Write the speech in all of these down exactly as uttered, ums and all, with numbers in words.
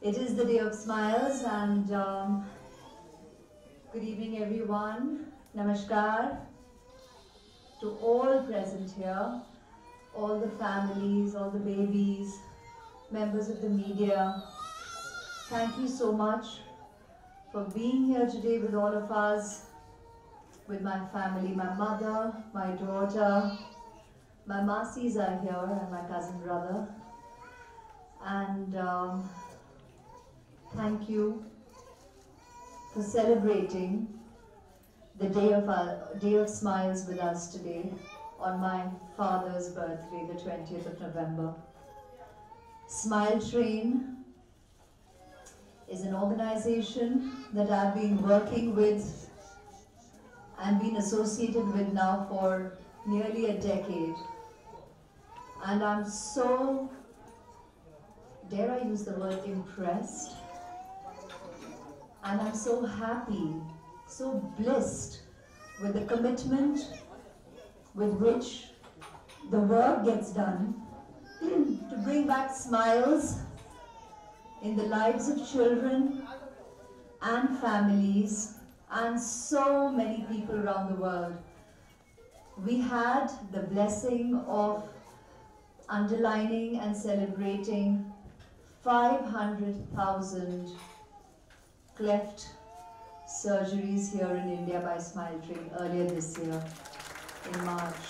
It is the Day of Smiles, and um, good evening everyone. Namaskar to all present here, all the families, all the babies, members of the media. Thank you so much for being here today with all of us, with my family, my mother, my daughter, my Masis are here and my cousin brother. And um, thank you for celebrating the day of our Day of Smiles with us today on my father's birthday, the twentieth of November. Smile Train is an organization that I've been working with and been associated with now for nearly a decade. And I'm so, dare I use the word, impressed, and I'm so happy, so blessed with the commitment with which the work gets done to bring back smiles in the lives of children and families and so many people around the world. We had the blessing of underlining and celebrating five hundred thousand cleft surgeries here in India by Smile Train earlier this year in March.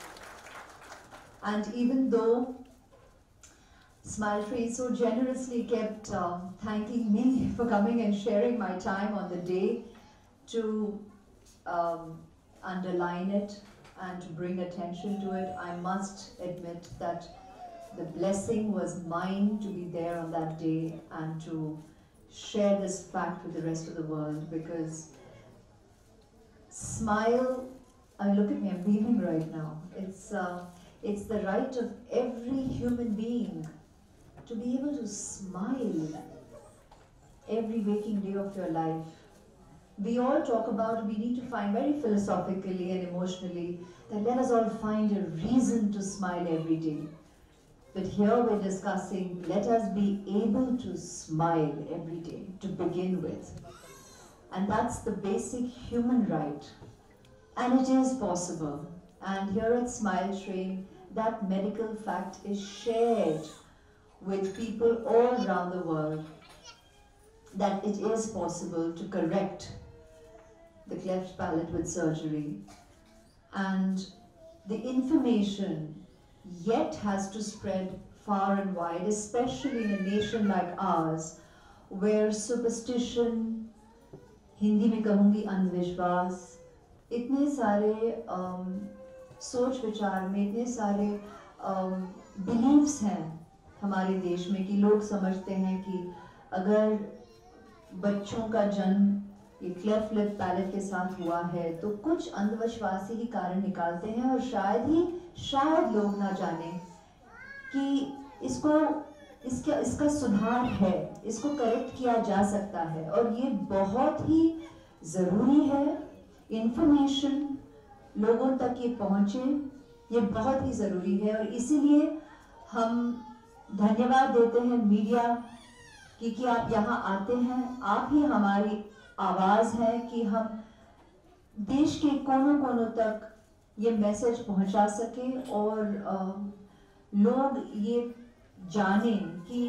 And even though Smile Train so generously kept um, thanking me for coming and sharing my time on the day to um, underline it and to bring attention to it, I must admit that the blessing was mine to be there on that day and to share this fact with the rest of the world, because smile, I mean, look at me, I'm beaming right now. It's, uh, it's the right of every human being to be able to smile every waking day of your life. We all talk about, we need to find very philosophically and emotionally that let us all find a reason to smile every day. But here we're discussing, let us be able to smile every day to begin with. And that's the basic human right. And it is possible. And here at Smile Train, that medical fact is shared with people all around the world, that it is possible to correct the cleft palate with surgery. And the information yet has to spread far and wide, especially in a nation like ours, where superstition, Hindi में कहूँगी अंधविश्वास, इतने सारे um, सोच विचार में इतने सारे um, beliefs हैं हमारे देश में कि लोग समझते हैं कि अगर बच्चों का जन्म ये क्लेफ्ट लिप पैलेट के साथ हुआ है तो कुछ अंधविश्वासी ही कारण निकालते हैं, और शायद ही शायद लोग ना जाने कि इसको इसका इसका सुधार है, इसको करेक्ट किया जा सकता है, और ये बहुत ही ज़रूरी है। इंफॉर्मेशन लोगों तक ये पहुँचे, ये बहुत ही ज़रूरी है। और इसीलिए हम धन्यवाद देते हैं मीडिया कि कि आप यहाँ आते हैं, आप ही हमारी आवाज़ है कि हम देश के कोनों कोनों तक ये मैसेज पहुंचा सकें और आ, लोग ये जानें कि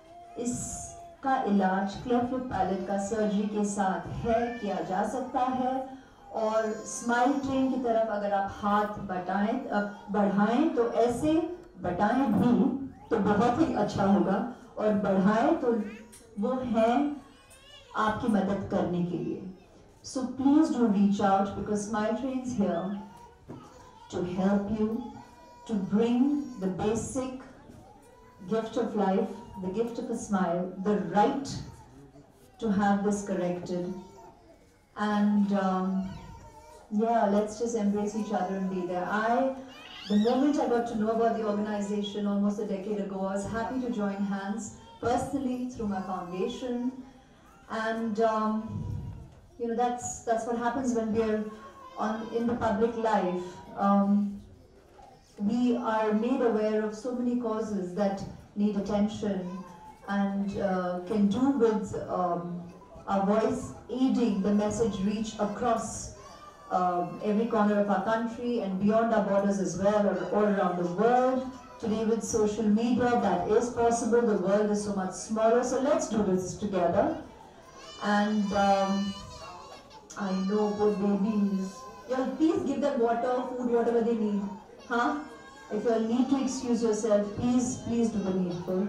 इसका इलाज क्लेफ्ट लिप पैलेट का सर्जरी के साथ है, किया जा सकता है। और स्माइल ट्रेन की तरफ अगर आप हाथ बटाएं बढ़ाएं तो ऐसे बटाएं भी तो बहुत ही अच्छा होगा, और बढ़ाएं तो वो हैं आपकी मदद करने के लिए. So please do reach out, because Smile Train is here to help you, to bring the basic gift of life, the gift of a smile, the right to have this corrected. And um, yeah, let's just embrace each other and be there. I, the moment I got to know about the organization almost a decade ago, I was happy to join hands personally through my foundation. And um, you know, that's that's what happens when we're on in the public life. Um, we are made aware of so many causes that need attention, and uh, can do with um, our voice aiding the message reach across um, every corner of our country and beyond our borders as well, or all around the world. Today with social media, that is possible. The world is so much smaller, so let's do this together. And um, I know both babies. Y'all please give them water, food, whatever they need. Huh? If you need to excuse yourself, please, please do the needful.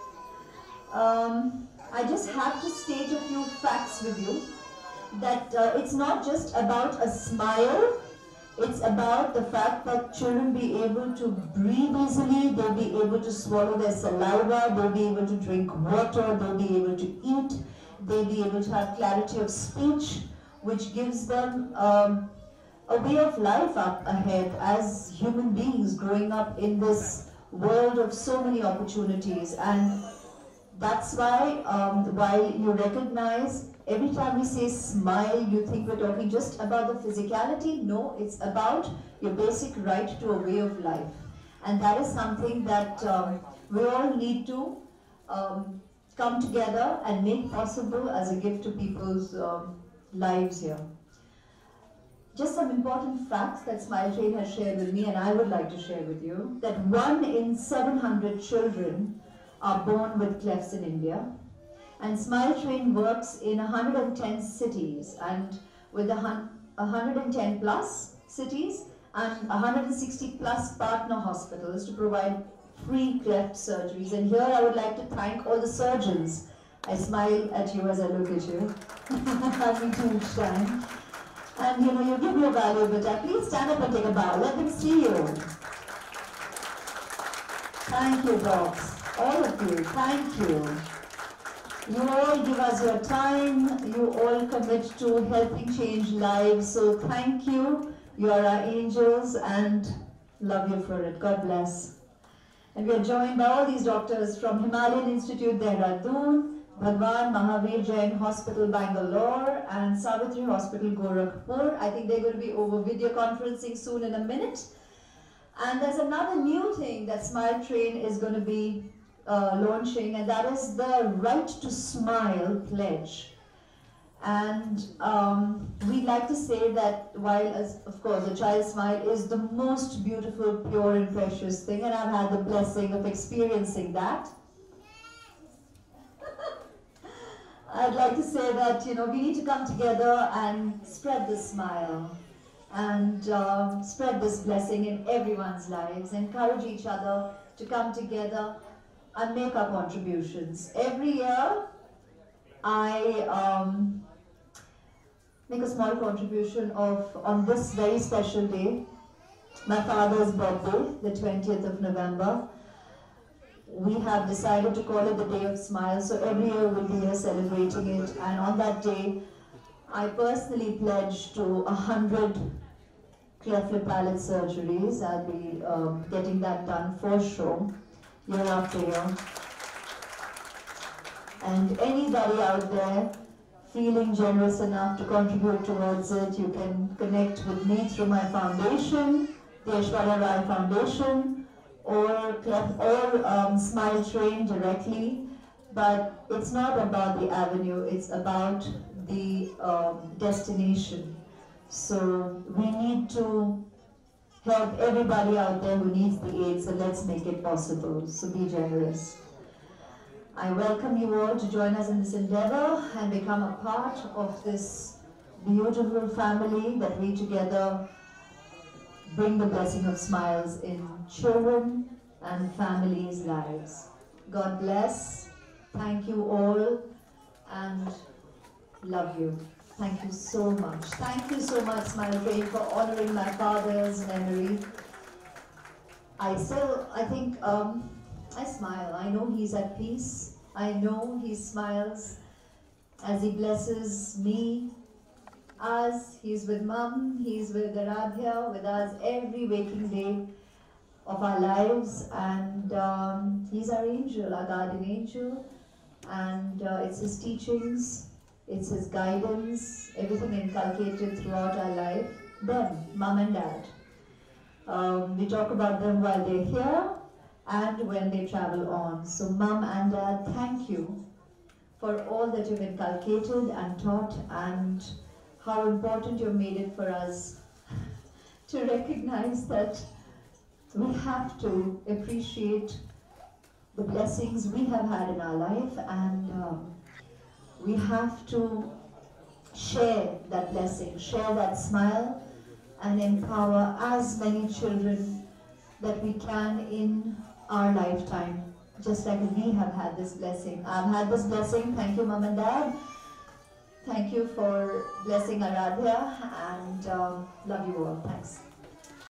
Um, I just have to state a few facts with you. That uh, it's not just about a smile. It's about the fact that children be able to breathe easily, they'll be able to swallow their saliva, they'll be able to drink water, they'll be able to eat, they'll be able to have clarity of speech, which gives them um, a way of life up ahead as human beings growing up in this world of so many opportunities. And that's why um, while you recognize, every time we say smile, you think we're talking just about the physicality. No, it's about your basic right to a way of life. And that is something that um, we all need to um, come together and make possible as a gift to people's um, lives here. Just some important facts that Smile Train has shared with me and I would like to share with you. That one in seven hundred children are born with clefts in India. And Smile Train works in one hundred ten cities and with one hundred ten plus cities and one hundred sixty plus partner hospitals to provide free cleft surgeries. And here I would like to thank all the surgeons. I smile at you as I look at you. Me too each time. And you know, you give your valuable time. Please stand up and take a bow. Let them see you. Thank you, docs. All of you, thank you. You all give us your time, you all commit to helping change lives, so thank you. You are our angels and love you for it. God bless. And we are joined by all these doctors from Himalayan Institute, Dehradun, Bhagwan Mahavir Jain Hospital, Bangalore, and Savitri Hospital, Gorakhpur. I think they're going to be over video conferencing soon in a minute. And there's another new thing that Smile Train is going to be Uh, launching, and that is the Right to Smile pledge. And um, we'd like to say that while, as, of course, a child's smile is the most beautiful, pure and precious thing, and I've had the blessing of experiencing that, I'd like to say that, you know, we need to come together and spread this smile and uh, spread this blessing in everyone's lives, encourage each other to come together and make our contributions. Every year, I um, make a small contribution of, on this very special day, my father's birthday, the twentieth of November. We have decided to call it the Day of Smiles, so every year we'll be here celebrating it. And on that day, I personally pledge to one hundred cleft lip palate surgeries. I'll be um, getting that done for sure. Year after year. And anybody out there feeling generous enough to contribute towards it, you can connect with me through my foundation, the Aishwarya Rai Foundation, or, or um, Smile Train directly. But it's not about the avenue, it's about the um, destination. So we need to help everybody out there who needs the aid, so let's make it possible. So be generous. I welcome you all to join us in this endeavor and become a part of this beautiful family that we together bring the blessing of smiles in children and families' lives. God bless. Thank you all and love you. Thank you so much. Thank you so much, Smile Train, for honoring my father's memory. I still, I think, um, I smile. I know he's at peace. I know he smiles as he blesses me, us. He's with Mum, he's with Aradhya, with us every waking day of our lives. And um, he's our angel, our guardian angel. And uh, it's his teachings, it's his guidance, everything inculcated throughout our life. Them, Mum and Dad. Um, we talk about them while they're here, and when they travel on. So Mum and Dad, thank you for all that you've inculcated and taught, and how important you've made it for us to recognize that we have to appreciate the blessings we have had in our life, and um, we have to share that blessing, share that smile, and empower as many children that we can in our lifetime, just like we have had this blessing. I've had this blessing. Thank you, Mom and Dad. Thank you for blessing Aradhya, and um, love you all. Thanks.